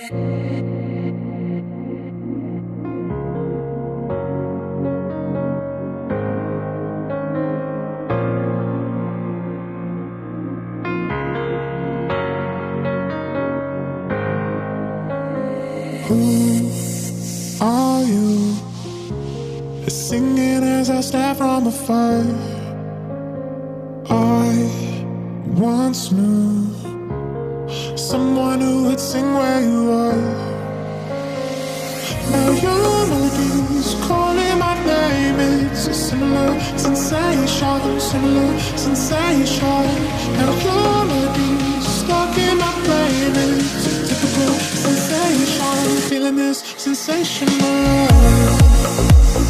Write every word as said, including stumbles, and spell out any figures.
Who are you? Singing as I stare from afar. I once knew someone who would sing where you are. Now your melodies calling my name. It's a similar sensation, similar sensation. Now your melodies stuck in my brain. It's a typical sensation. Feeling this sensation of love.